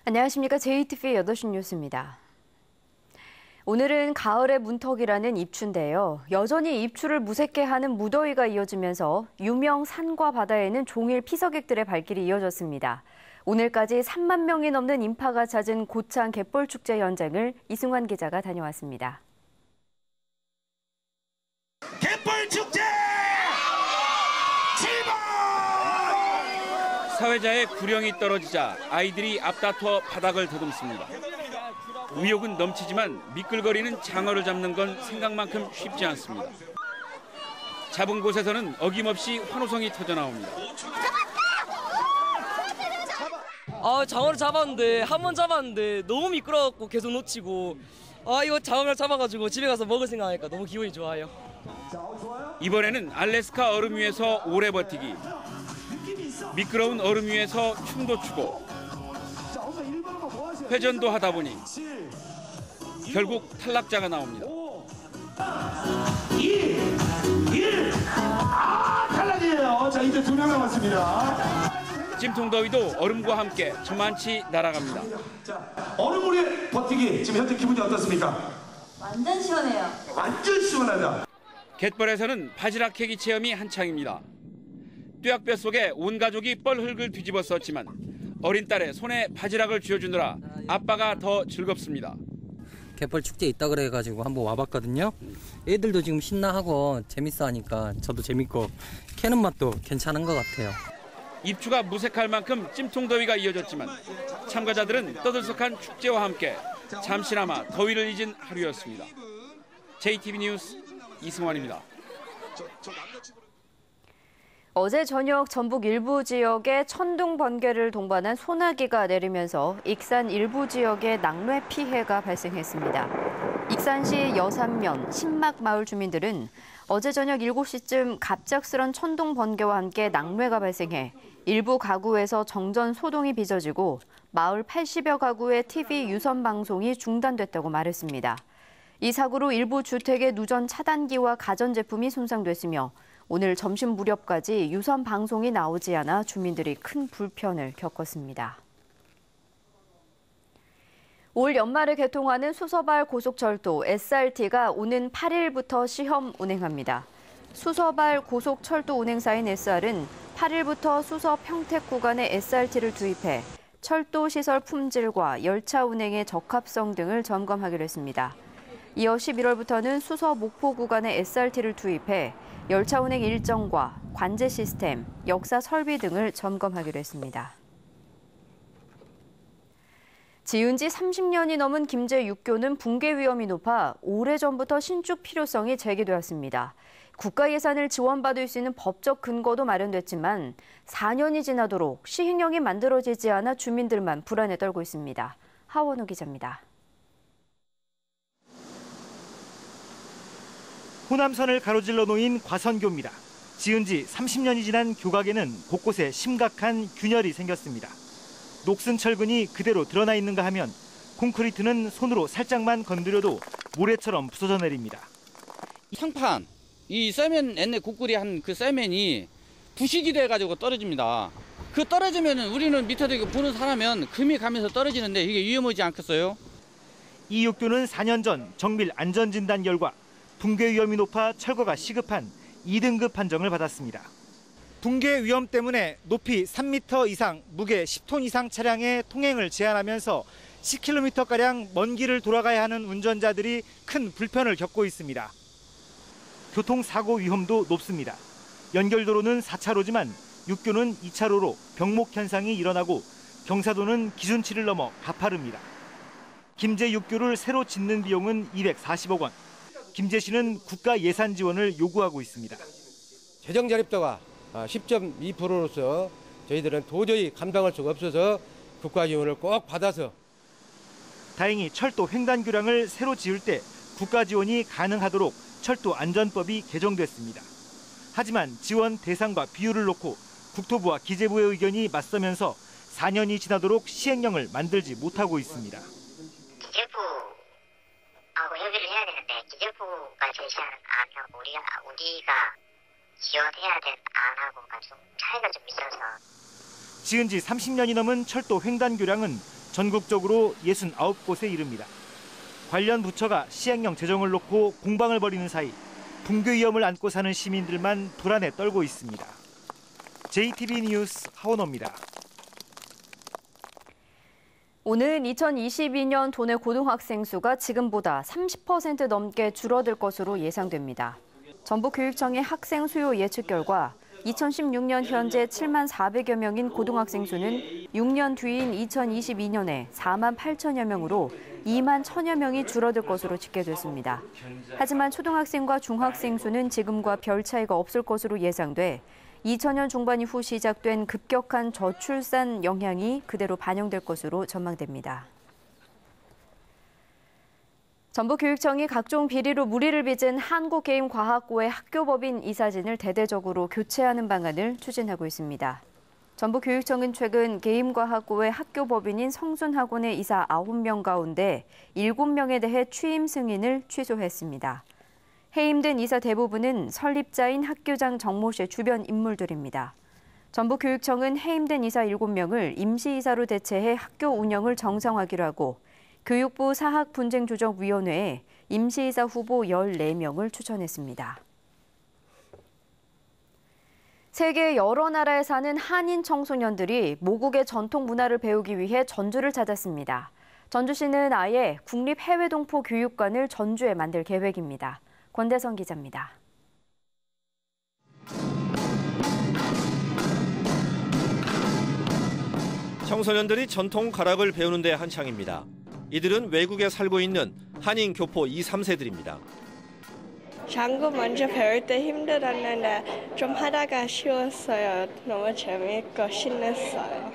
안녕하십니까. JTV 8시 뉴스입니다. 오늘은 가을의 문턱이라는 입추인데요. 여전히 입추를 무색해 하는 무더위가 이어지면서 유명 산과 바다에는 종일 피서객들의 발길이 이어졌습니다. 오늘까지 3만 명이 넘는 인파가 잦은 고창 갯벌축제 현장을 이승환 기자가 다녀왔습니다. 갯벌축제! 사회자의 구령이 떨어지자 아이들이 앞다퉈 바닥을 더듬습니다. 의욕은 넘치지만 미끌거리는 장어를 잡는 건 생각만큼 쉽지 않습니다. 잡은 곳에서는 어김없이 환호성이 터져나옵니다. 장어를 잡았는데 한 번 잡았는데 너무 미끄러워갖고 계속 놓치고 이거 장어를 잡아가지고 집에 가서 먹을 생각하니까 너무 기분이 좋아요. 이번에는 알래스카 얼음 위에서 오래 버티기, 미끄러운 얼음 위에서 춤도 추고 회전도 하다 보니 결국 탈락자가 나옵니다. 1. 탈락이에요. 자, 이제 2명 남았습니다. 찜통더위도 얼음과 함께 저만치 날아갑니다. 자, 얼음 위에 버티기. 지금 현재 기분이 어떻습니까? 완전 시원해요. 완전 시원하다. 갯벌에서는 바지락 캐기 체험이 한창입니다. 뙤약볕 속에 온 가족이 뻘흙을 뒤집어 썼지만 어린 딸의 손에 바지락을 쥐어주느라 아빠가 더 즐겁습니다. 갯벌 축제 있다 그래가지고 한번 와봤거든요. 애들도 지금 신나하고 재밌어 하니까 저도 재밌고 캐는 맛도 괜찮은 것 같아요. 입추가 무색할 만큼 찜통더위가 이어졌지만 참가자들은 떠들썩한 축제와 함께 잠시나마 더위를 잊은 하루였습니다. JTV 뉴스 이승환입니다. 어제 저녁 전북 일부 지역에 천둥 번개를 동반한 소나기가 내리면서 익산 일부 지역에 낙뢰 피해가 발생했습니다. 익산시 여산면 신막마을 주민들은 어제 저녁 7시쯤 갑작스런 천둥 번개와 함께 낙뢰가 발생해 일부 가구에서 정전 소동이 빚어지고 마을 80여 가구의 TV 유선 방송이 중단됐다고 말했습니다. 이 사고로 일부 주택의 누전 차단기와 가전제품이 손상됐으며 오늘 점심 무렵까지 유선 방송이 나오지 않아 주민들이 큰 불편을 겪었습니다. 올 연말에 개통하는 수서발 고속철도 SRT가 오는 8일부터 시험 운행합니다. 수서발 고속철도 운행사인 SR은 8일부터 수서 평택 구간에 SRT를 투입해 철도 시설 품질과 열차 운행의 적합성 등을 점검하기로 했습니다. 이어 11월부터는 수서 목포 구간에 SRT를 투입해 열차 운행 일정과 관제 시스템, 역사 설비 등을 점검하기로 했습니다. 지은 지 30년이 넘은 김제 육교는 붕괴 위험이 높아 오래전부터 신축 필요성이 제기되었습니다. 국가 예산을 지원받을 수 있는 법적 근거도 마련됐지만 4년이 지나도록 시행령이 만들어지지 않아 주민들만 불안에 떨고 있습니다. 하원우 기자입니다. 호남선을 가로질러 놓인 과선교입니다. 지은 지 30년이 지난 교각에는 곳곳에 심각한 균열이 생겼습니다. 녹슨 철근이 그대로 드러나 있는가 하면 콘크리트는 손으로 살짝만 건드려도 모래처럼 부서져 내립니다. 상판, 이 쇠면 옛날 국구리 한 그 쇠면이 부식이 돼가지고 떨어집니다. 그 떨어지면 우리는 밑에서 보는 사람은 금이 가면서 떨어지는데 이게 위험하지 않겠어요? 이 육교는 4년 전 정밀 안전진단 결과 붕괴 위험이 높아 철거가 시급한 2등급 판정을 받았습니다. 붕괴 위험 때문에 높이 3m 이상, 무게 10톤 이상 차량의 통행을 제한하면서 10km가량 먼 길을 돌아가야 하는 운전자들이 큰 불편을 겪고 있습니다. 교통사고 위험도 높습니다. 연결도로는 4차로지만 육교는 2차로로 병목 현상이 일어나고 경사도는 기준치를 넘어 가파릅니다. 김제 육교를 새로 짓는 비용은 240억 원. 김제시는 국가 예산 지원을 요구하고 있습니다. 재정 자립도가 10.2%로서 저희들은 도저히 감당할 수가 없어서 국가 지원을 꼭 받아서. 다행히 철도 횡단교량을 새로 지을 때 국가 지원이 가능하도록 철도 안전법이 개정됐습니다. 하지만 지원 대상과 비율을 놓고 국토부와 기재부의 의견이 맞서면서 4년이 지나도록 시행령을 만들지 못하고 있습니다. 기재부하고 협의를 해야 되는데 기재부가 제시하는 안하고 우리가 지원해야 될 안하고가 좀 차이가 좀 있어서. 지은 지 30년이 넘은 철도 횡단교량은 전국적으로 69곳에 이릅니다. 관련 부처가 시행령 제정을 놓고 공방을 벌이는 사이 붕괴 위험을 안고 사는 시민들만 불안에 떨고 있습니다. JTB 뉴스 하원호입니다. 오는 2022년 도내 고등학생 수가 지금보다 30% 넘게 줄어들 것으로 예상됩니다. 전북교육청의 학생 수요 예측 결과 2016년 현재 7만 400여 명인 고등학생 수는 6년 뒤인 2022년에 4만 8천여 명으로 2만 1천여 명이 줄어들 것으로 집계됐습니다. 하지만 초등학생과 중학생 수는 지금과 별 차이가 없을 것으로 예상돼 2000년 중반 이후 시작된 급격한 저출산 영향이 그대로 반영될 것으로 전망됩니다. 전북교육청이 각종 비리로 물의를 빚은 한국게임과학고의 학교법인 이사진을 대대적으로 교체하는 방안을 추진하고 있습니다. 전북교육청은 최근 게임과학고의 학교법인인 성순학원의 이사 9명 가운데 7명에 대해 취임 승인을 취소했습니다. 해임된 이사 대부분은 설립자인 학교장 정모 씨의 주변 인물들입니다. 전북교육청은 해임된 이사 7명을 임시이사로 대체해 학교 운영을 정상화하기로 하고 교육부 사학분쟁조정위원회에 임시이사 후보 14명을 추천했습니다. 세계 여러 나라에 사는 한인 청소년들이 모국의 전통 문화를 배우기 위해 전주를 찾았습니다. 전주시는 아예 국립해외동포 교육관을 전주에 만들 계획입니다. 권대성 기자입니다. 청소년들이 전통 가락을 배우는 데 한창입니다. 이들은 외국에 살고 있는 한인 교포 2, 3세들입니다. 장구 먼저 배울 때 힘들었는데 좀 하다가 쉬웠어요. 너무 재미있고 신났어요.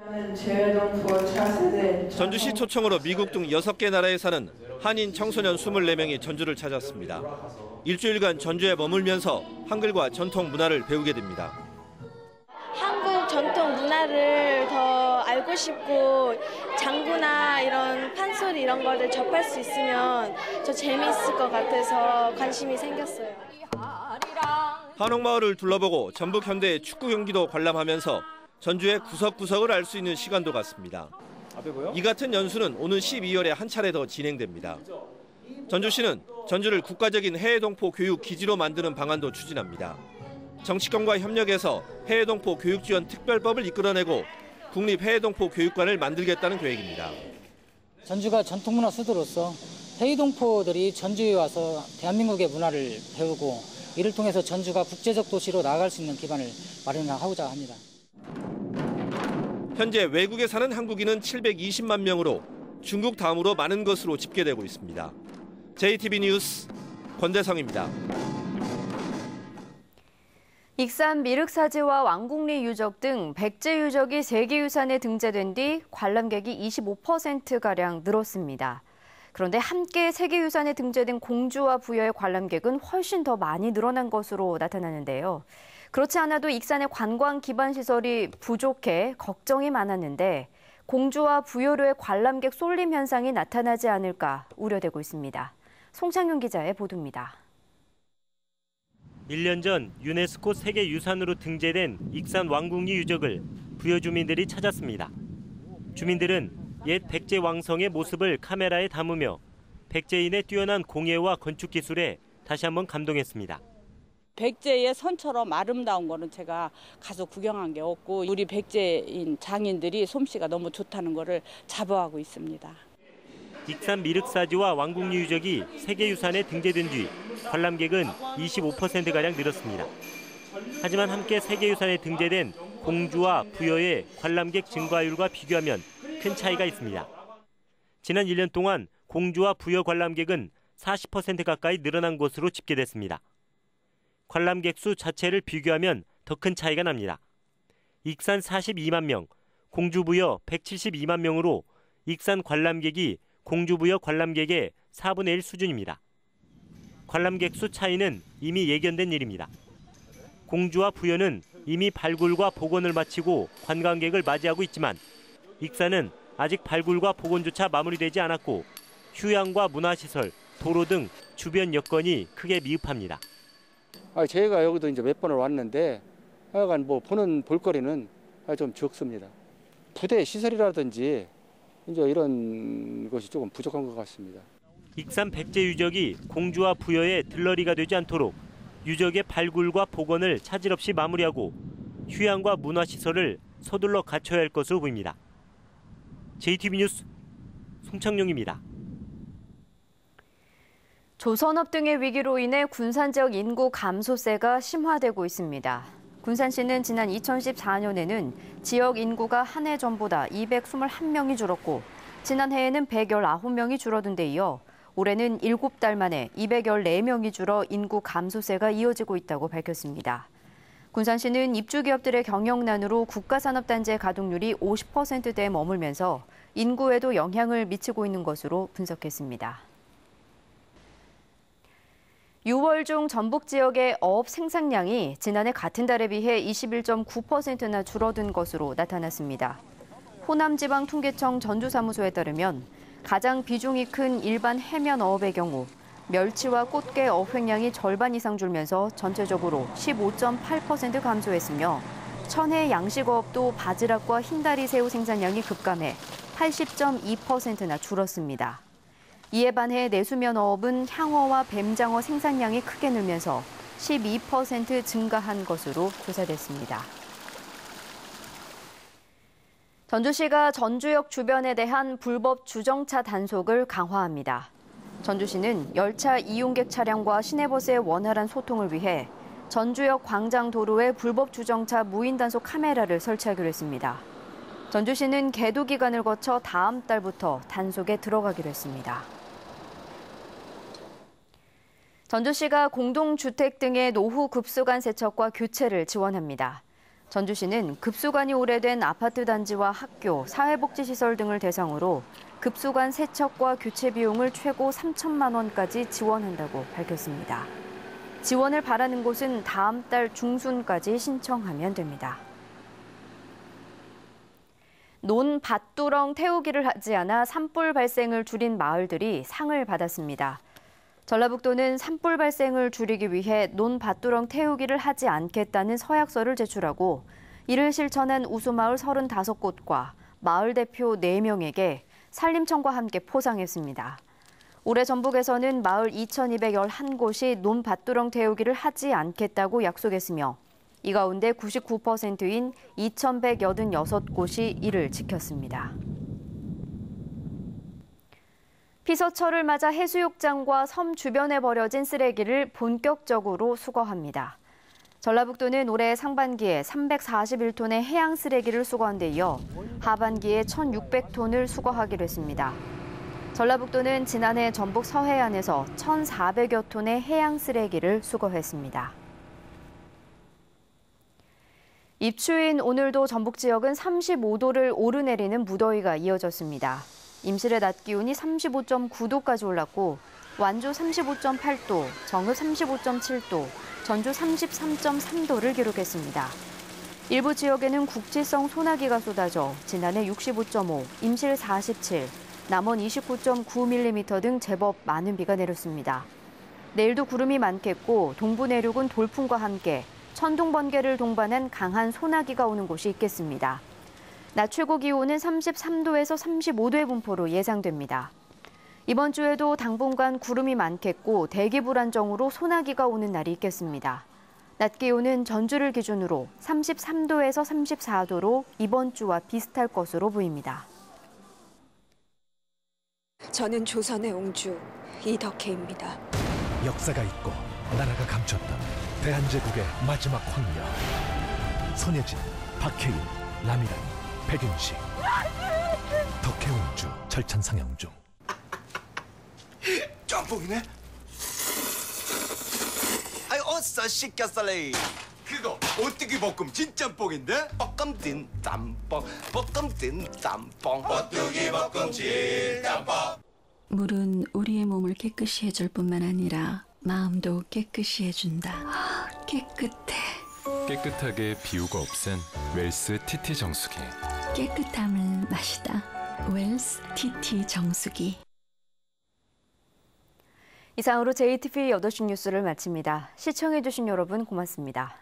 전주시 초청으로 미국 등 6개 나라에 사는 한인 청소년 24명이 전주를 찾았습니다. 일주일간 전주에 머물면서 한글과 전통 문화를 배우게 됩니다. 한국 전통 문화를 더 알고 싶고 장구나 이런 판소리 이런 거를 접할 수 있으면 더 재미있을 것 같아서 관심이 생겼어요. 한옥마을을 둘러보고 전북 현대의 축구 경기도 관람하면서 전주의 구석구석을 알 수 있는 시간도 갖습니다. 이 같은 연수는 오는 12월에 한 차례 더 진행됩니다. 전주시는 전주를 국가적인 해외동포 교육 기지로 만드는 방안도 추진합니다. 정치권과 협력해서 해외동포 교육지원 특별법을 이끌어내고 국립해외동포 교육관을 만들겠다는 계획입니다. 전주가 전통문화 수도로서 해외동포들이 전주에 와서 대한민국의 문화를 배우고 이를 통해서 전주가 국제적 도시로 나아갈 수 있는 기반을 마련하고자 합니다. 현재 외국에 사는 한국인은 720만 명으로 중국 다음으로 많은 것으로 집계되고 있습니다. JTB 뉴스 권대성입니다. 익산 미륵사지와 왕궁리 유적 등 백제 유적이 세계유산에 등재된 뒤 관람객이 25%가량 늘었습니다. 그런데 함께 세계유산에 등재된 공주와 부여의 관람객은 훨씬 더 많이 늘어난 것으로 나타나는데요. 그렇지 않아도 익산의 관광 기반 시설이 부족해 걱정이 많았는데 공주와 부여로의 관람객 쏠림 현상이 나타나지 않을까 우려되고 있습니다. 송창윤 기자의 보도입니다. 1년 전 유네스코 세계유산으로 등재된 익산 왕궁리 유적을 부여 주민들이 찾았습니다. 주민들은 옛 백제 왕성의 모습을 카메라에 담으며 백제인의 뛰어난 공예와 건축 기술에 다시 한번 감동했습니다. 백제의 선처럼 아름다운 거는 제가 가서 구경한 게 없고 우리 백제인 장인들이 솜씨가 너무 좋다는 거를 자부하고 있습니다. 익산 미륵사지와 왕궁리 유적이 세계유산에 등재된 뒤 관람객은 25%가량 늘었습니다. 하지만 함께 세계유산에 등재된 공주와 부여의 관람객 증가율과 비교하면 큰 차이가 있습니다. 지난 1년 동안 공주와 부여 관람객은 40% 가까이 늘어난 것으로 집계됐습니다. 관람객 수 자체를 비교하면 더 큰 차이가 납니다. 익산 42만 명, 공주부여 172만 명으로 익산 관람객이 공주부여 관람객의 4분의 1 수준입니다. 관람객 수 차이는 이미 예견된 일입니다. 공주와 부여는 이미 발굴과 복원을 마치고 관광객을 맞이하고 있지만 익산은 아직 발굴과 복원조차 마무리되지 않았고 휴양과 문화시설, 도로 등 주변 여건이 크게 미흡합니다. 저희가 여기도 이제 몇 번을 왔는데 하여간 보는 볼거리는 좀 적습니다. 부대 시설이라든지 이제 이런 것이 조금 부족한 것 같습니다. 익산 백제 유적이 공주와 부여의 들러리가 되지 않도록 유적의 발굴과 복원을 차질 없이 마무리하고 휴양과 문화시설을 서둘러 갖춰야 할 것으로 보입니다. JTB 뉴스 송창용입니다. 조선업 등의 위기로 인해 군산 지역 인구 감소세가 심화되고 있습니다. 군산시는 지난 2014년에는 지역 인구가 한 해 전보다 221명이 줄었고 지난해에는 119명이 줄어든 데 이어 올해는 7달 만에 214명이 줄어 인구 감소세가 이어지고 있다고 밝혔습니다. 군산시는 입주기업들의 경영난으로 국가산업단지의 가동률이 50%대에 머물면서 인구에도 영향을 미치고 있는 것으로 분석했습니다. 6월 중 전북 지역의 어업 생산량이 지난해 같은 달에 비해 21.9%나 줄어든 것으로 나타났습니다. 호남지방통계청 전주사무소에 따르면 가장 비중이 큰 일반 해면 어업의 경우 멸치와 꽃게 어획량이 절반 이상 줄면서 전체적으로 15.8% 감소했으며 천혜 양식어업도 바지락과 흰다리 새우 생산량이 급감해 80.2%나 줄었습니다. 이에 반해 내수면 어업은 향어와 뱀장어 생산량이 크게 늘면서 12% 증가한 것으로 조사됐습니다. 전주시가 전주역 주변에 대한 불법 주정차 단속을 강화합니다. 전주시는 열차 이용객 차량과 시내버스의 원활한 소통을 위해 전주역 광장도로에 불법 주정차 무인 단속 카메라를 설치하기로 했습니다. 전주시는 계도 기간을 거쳐 다음 달부터 단속에 들어가기로 했습니다. 전주시가 공동주택 등의 노후 급수관 세척과 교체를 지원합니다. 전주시는 급수관이 오래된 아파트 단지와 학교, 사회복지시설 등을 대상으로 급수관 세척과 교체 비용을 최고 3천만 원까지 지원한다고 밝혔습니다. 지원을 바라는 곳은 다음 달 중순까지 신청하면 됩니다. 논밭두렁 태우기를 하지 않아 산불 발생을 줄인 마을들이 상을 받았습니다. 전라북도는 산불 발생을 줄이기 위해 논밭두렁 태우기를 하지 않겠다는 서약서를 제출하고 이를 실천한 우수마을 35곳과 마을 대표 4명에게 산림청과 함께 포상했습니다. 올해 전북에서는 마을 2,211곳이 논밭두렁 태우기를 하지 않겠다고 약속했으며 이 가운데 99%인 2,186곳이 이를 지켰습니다. 피서철을 맞아 해수욕장과 섬 주변에 버려진 쓰레기를 본격적으로 수거합니다. 전라북도는 올해 상반기에 341톤의 해양 쓰레기를 수거한 데 이어 하반기에 1,600톤을 수거하기로 했습니다. 전라북도는 지난해 전북 서해안에서 1,400여 톤의 해양 쓰레기를 수거했습니다. 입추인 오늘도 전북 지역은 35도를 오르내리는 무더위가 이어졌습니다. 임실의 낮 기온이 35.9도까지 올랐고 완주 35.8도, 정읍 35.7도, 전주 33.3도를 기록했습니다. 일부 지역에는 국지성 소나기가 쏟아져 지난해 65.5, 임실 47, 남원 29.9mm 등 제법 많은 비가 내렸습니다. 내일도 구름이 많겠고 동부 내륙은 돌풍과 함께 천둥 번개를 동반한 강한 소나기가 오는 곳이 있겠습니다. 낮 최고 기온은 33도에서 35도의 분포로 예상됩니다. 이번 주에도 당분간 구름이 많겠고 대기 불안정으로 소나기가 오는 날이 있겠습니다. 낮 기온은 전주를 기준으로 33도에서 34도로 이번 주와 비슷할 것으로 보입니다. 저는 조선의 옹주 이덕혜입니다. 역사가 있고 나라가 감췄던 대한제국의 마지막 황녀. 손예진, 박해일, 라미란, 백윤식. 덕혜옹주 절찬 상영 중. 짬뽕이네? 아이 어서 시켰어래. 그거 오뚜기 볶음 진짬뽕인데? 볶음 찐 짬뽕, 볶음 찐 짬뽕, 오뚜기 볶음 진짬뽕. 물은 우리의 몸을 깨끗이 해줄 뿐만 아니라 마음도 깨끗이 해준다. 깨끗해. 깨끗하게 비오가 없앤 웰스 TT 정수기. 깨끗함을 마시다. 웰스 TT 정수기. 이상으로 JTB 8시 뉴스를 마칩니다. 시청해주신 여러분 고맙습니다.